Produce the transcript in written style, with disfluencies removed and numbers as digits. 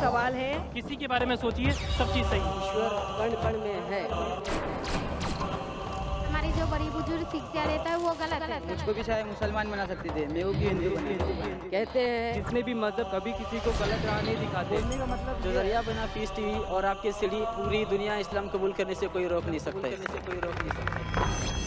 सवाल है। किसी के बारे में सोचिए, सब चीज सही। ईश्वर कण कण में है। हमारी जो बड़ी बुजुर्ग शिक्षा देता है वो गलत है। मुझको भी शायद मुसलमान बना सकते थे, मैं वो भी हिंदू बना। कहते हैं जितने भी मजहब कभी किसी को गलत राह नहीं दिखाते। बोलने का मतलब जो जरिया बना पीस टीवी और आपके सीढ़ी, पूरी दुनिया इस्लाम कबूल करने से कोई रोक नहीं सकता।